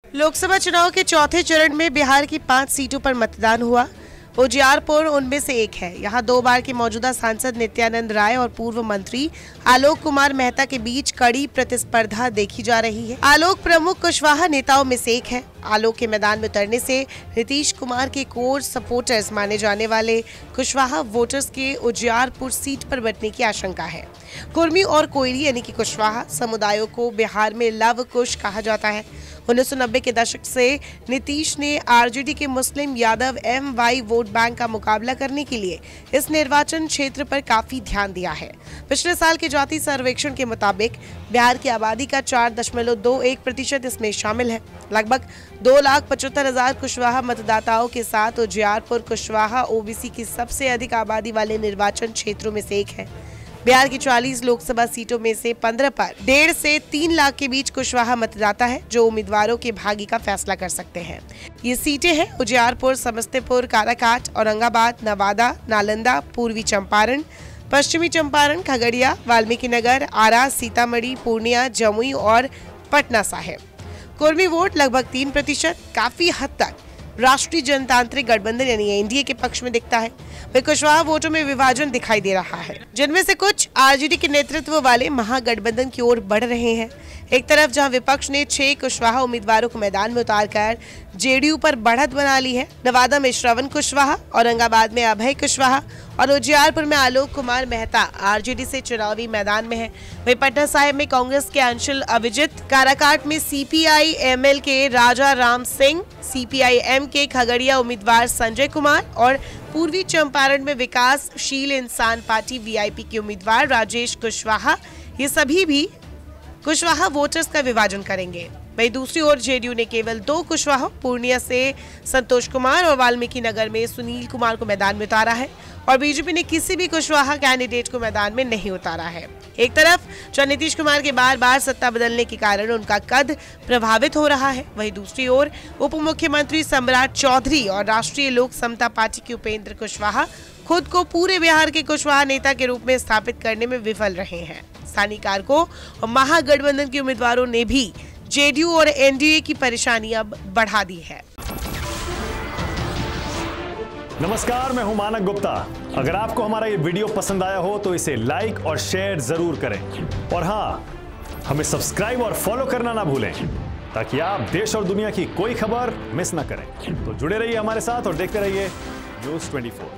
लोकसभा चुनाव के चौथे चरण में बिहार की 5 सीटों पर मतदान हुआ। उजियारपुर उनमें से एक है। यहां 2 बार के मौजूदा सांसद नित्यानंद राय और पूर्व मंत्री आलोक कुमार मेहता के बीच कड़ी प्रतिस्पर्धा देखी जा रही है। आलोक प्रमुख कुशवाहा नेताओं में से एक है। आलोक के मैदान में उतरने से नीतीश कुमार के कोर सपोर्टर्स माने जाने वाले कुशवाहा वोटर्स के उजियारपुर सीट पर बंटने की आशंका है। कुर्मी और कोयरी यानी कि कुशवाहा समुदायों को बिहार में लव कुश कहा जाता है। 1990 के दशक से नीतीश ने आरजेडी के मुस्लिम यादव MY वोट बैंक का मुकाबला करने के लिए इस निर्वाचन क्षेत्र पर काफी ध्यान दिया है। पिछले साल के जाति सर्वेक्षण के मुताबिक बिहार की आबादी का 4.21% इसमें शामिल है। लगभग 2,75,000 कुशवाहा मतदाताओं के साथ उजियारपुर कुशवाहा OBC की सबसे अधिक आबादी वाले निर्वाचन क्षेत्रों में से एक है। बिहार की 40 लोकसभा सीटों में से 15 पर 1.5 से 3 लाख के बीच कुशवाहा मतदाता है, जो उम्मीदवारों के भाग्य का फैसला कर सकते हैं। ये सीटें हैं उजियारपुर, समस्तीपुर, काराकाट, औरंगाबाद, नवादा, नालंदा, पूर्वी चंपारण, पश्चिमी चंपारण, खगड़िया, वाल्मीकिनगर, आरा, सीतामढ़ी, पूर्णिया, जमुई और पटना साहिब। कुर्मी वोट लगभग 3%, काफी हद तक राष्ट्रीय जनतांत्रिक गठबंधन यानी NDA के पक्ष में दिखता है। वही कुशवाहा वोटों में विभाजन दिखाई दे रहा है, जिनमें से कुछ आरजेडी के नेतृत्व वाले महागठबंधन की ओर बढ़ रहे हैं। एक तरफ जहां विपक्ष ने 6 कुशवाहा उम्मीदवारों को मैदान में उतारकर JDU पर बढ़त बना ली है। नवादा में श्रवण कुशवाहा, औरंगाबाद में अभय कुशवाहा और उजियारपुर में आलोक कुमार मेहता आरजेडी से चुनावी मैदान में है। वहीं पटना साहिब में कांग्रेस के अंशुल अभिजित, काराकाट में CPI ML के राजा राम सिंह, CPI-M के खगड़िया उम्मीदवार संजय कुमार और पूर्वी चंपारण में विकासशील इंसान पार्टी VIP के उम्मीदवार राजेश कुशवाहा, ये सभी भी कुशवाहा वोटर्स का विभाजन करेंगे। वहीं दूसरी ओर JDU ने केवल 2 कुशवाहा, पूर्णिया से संतोष कुमार और वाल्मीकि नगर में सुनील कुमार को मैदान में उतारा है और बीजेपी ने किसी भी कुशवाहा कैंडिडेट को मैदान में नहीं उतारा है। एक तरफ जहां नीतीश कुमार के बार-बार सत्ता बदलने के कारण उनका कद प्रभावित हो रहा है, वहीं दूसरी ओर उप मुख्यमंत्री सम्राट चौधरी और राष्ट्रीय लोक समता पार्टी के उपेंद्र कुशवाहा खुद को पूरे बिहार के कुशवाहा नेता के रूप में स्थापित करने में विफल रहे हैं। स्थानीय कारकों और महागठबंधन के उम्मीदवारों ने भी JDU और NDA की परेशानी अब बढ़ा दी है। नमस्कार, मैं हूं मानक गुप्ता। अगर आपको हमारा ये वीडियो पसंद आया हो तो इसे लाइक और शेयर जरूर करें और हाँ, हमें सब्सक्राइब और फॉलो करना ना भूलें ताकि आप देश और दुनिया की कोई खबर मिस ना करें। तो जुड़े रहिए हमारे साथ और देखते रहिए News 24।